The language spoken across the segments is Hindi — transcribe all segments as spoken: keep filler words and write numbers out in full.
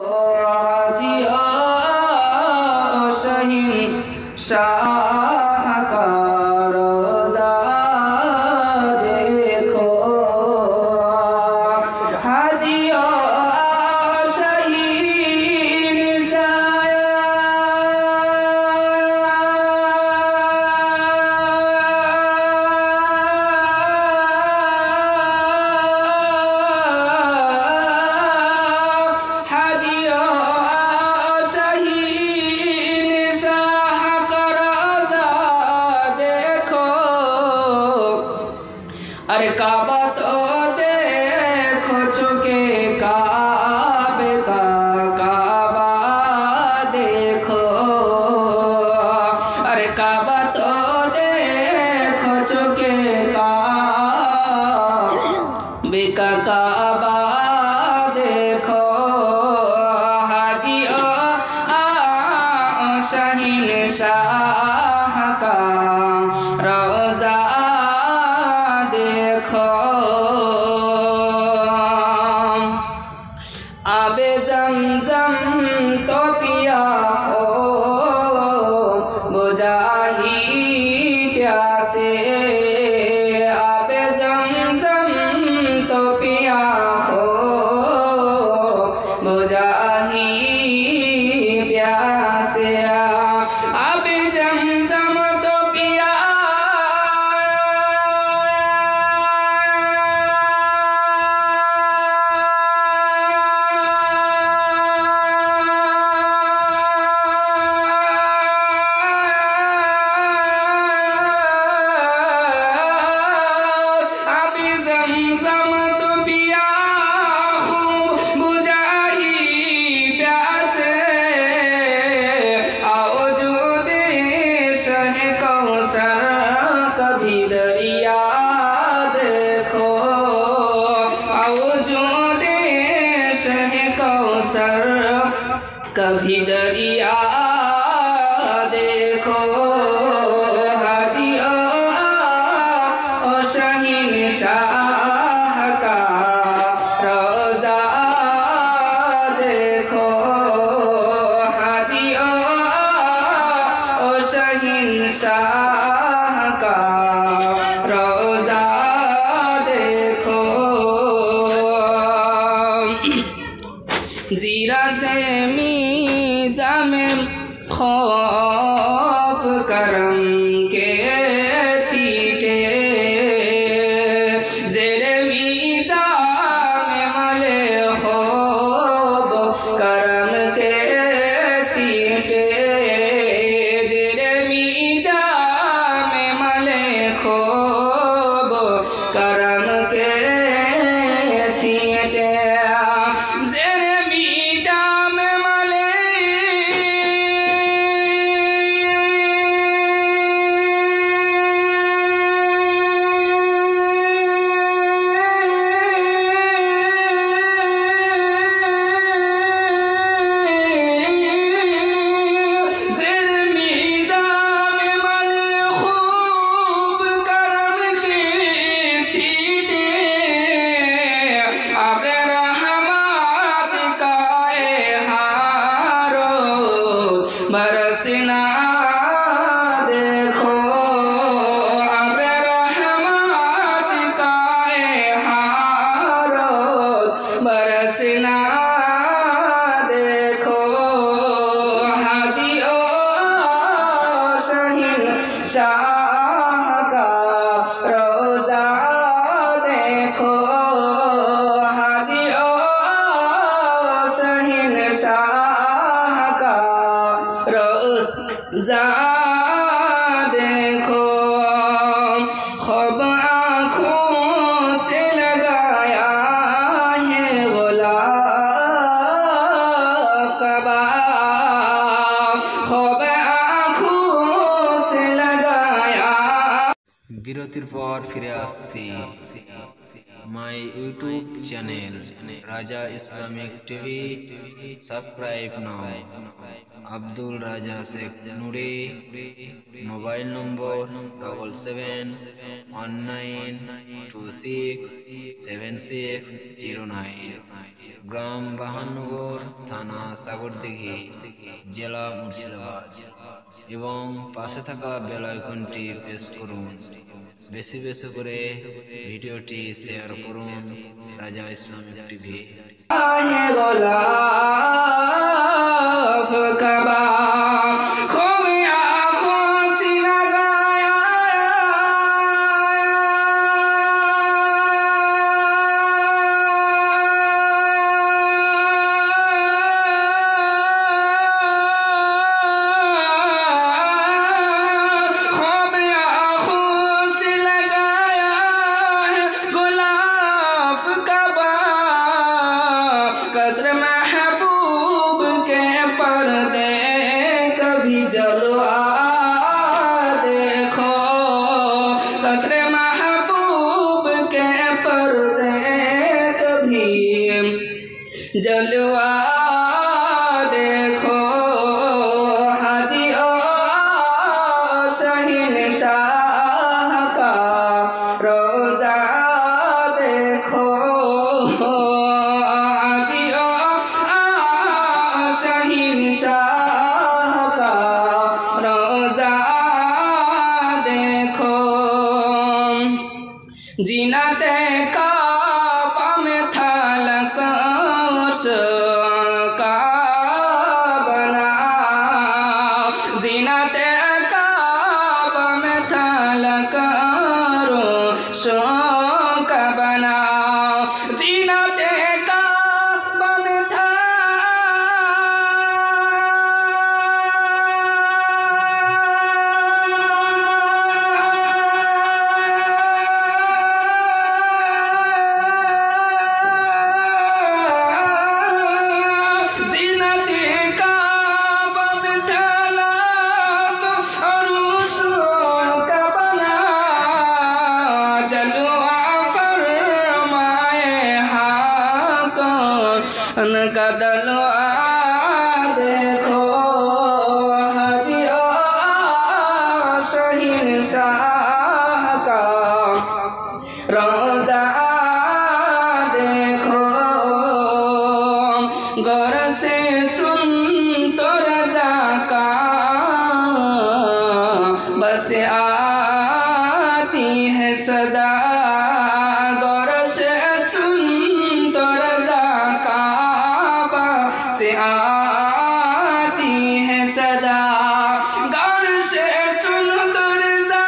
हाजिया शहीन शाह का रोज़ा देखो हाजिया शहीन शाह हाजिया शहीन शाह का रोज़ा देखो अरे काबा तो देखो चुके काबे का काबा देखो अरे काबा तो देखो चुके काबे का काबा देखो हाजिया शहीन शाह का रोज़ा देखो आबे ज़मज़म तो पिया हो बुझाही प्यासे आबे ज़मज़म तो पिया हो बुझाही प्यासे आबे ज़मज़म तो पिया आबे ज़मज़म तो पिया खूब बुझाही प्यासे आओ जो देश है कौसर कभी दरिया देखो आओ जो देश है कौसर कभी दरिया देखो हाजिया शहीन शाह का रोज़ा देखो हाजिया शहीन शाह का रोज़ा देखो ज़ीरत मीज़ा में खौफ करम के छीटे ज़ेरे मीज़ा में मले खौफ करम के छीटे ज़ेरे मीज़ा में मले खौफ करम के छीटे ज़ेरे मीज़ा में मले ज़ेरे मीज़ा में मले खूब करम के छीटे आबे रहमत का हारो बरसना देखो आबे रहमत का हारो बरसना देखो हाजिया शहीन शाह का रोज़ा देखो हाजिया शहीन शाह का रोज़ा देखो ख्वाब आँखों से लगाया है गुलाब का बाग ख्वाब आँखों से लगाया। বিরতির পর ফিরে আসছি। my YouTube channel Raja Islamic T V. Subscribe now. Abdul Raja Sheikh Nuri. Mobile number double seven one nine two six seven six zero nine. গ্রাম বাহান্নগর, থানা সাগরদিঘি, জেলা মুর্শিদাবাদ। এবং পাশে থাকা বেল আইকনটি প্রেস করুন। বেশি বেশি করে ভিডিওটি শেয়ার করুন। রাজা ইসলামিক টিভি। कसर महबूब के पर्दे कभी जलवा देखो, कसर महबूब के पर्दे कभी जलवा देखो। हाजी ओ शहंशाह का रोजा देखो, शहंशाह का रोजा देखो। जीनते काबा में था लकश का बना, जीनते काबा में था लकश का बना, जीनते काबा में था का दलवा देखो। हाजी ओ शहंशाह का रोजा देखो। गौर से सुन तो रजा का बस आती है सदा, गौर से सुन तो रजा का से आती है सदा, गौर से सुन तो रज़ा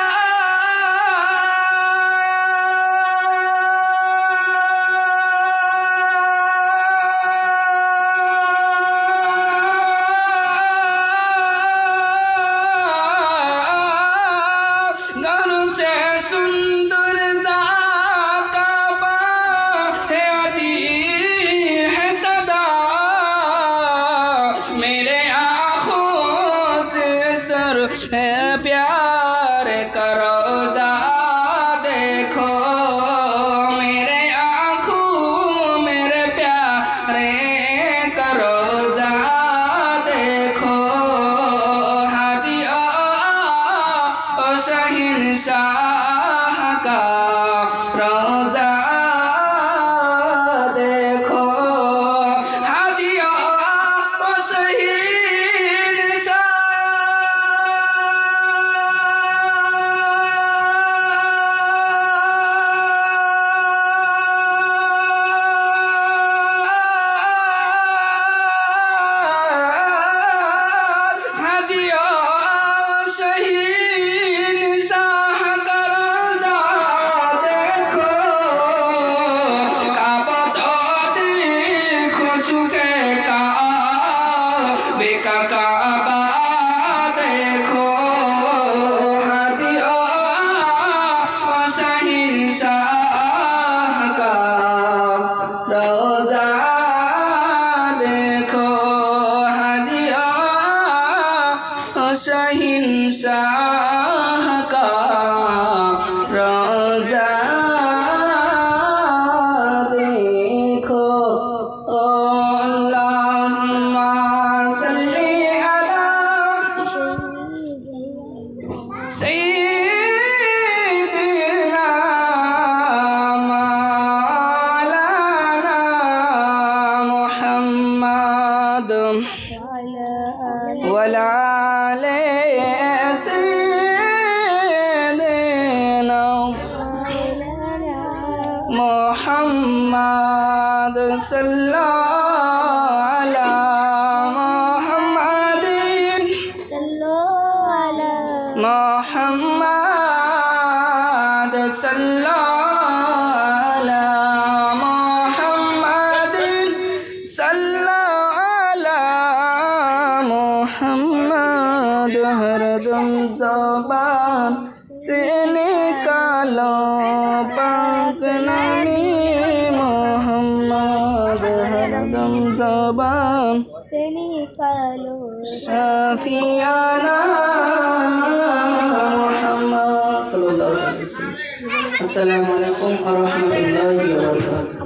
गौर से सुन तो रज़ा का बा है आती है सदा। मेरे आँखों से सर है प्यार का रोजा देखो, मेरे आँखों मेरे प्यारे का रोजा देखो। हाजी ओ शहंशाह का रोजा देखो। हाजी ओ शहंशाह का रोजा देखो। काबा तो देखो चुके काबे का काबा देखो। हाजी ओ शहंशाह का रोजा देखो। हाजी ओ शहंशाह का रोजा محمد وعلى آل سيدنا محمد صلى على محمد محمد صلى على محمد صلى على محمد हरदम ज़बान से निकालो पाक नामी मोहम्मद हरदम ज़बान से निकालो शफियाना मोहम्मद सल्लल्लाहु अलैहि वसल्लम। अस्सलामु अलैकुम व रहमतुल्लाहि व बरकातुहू।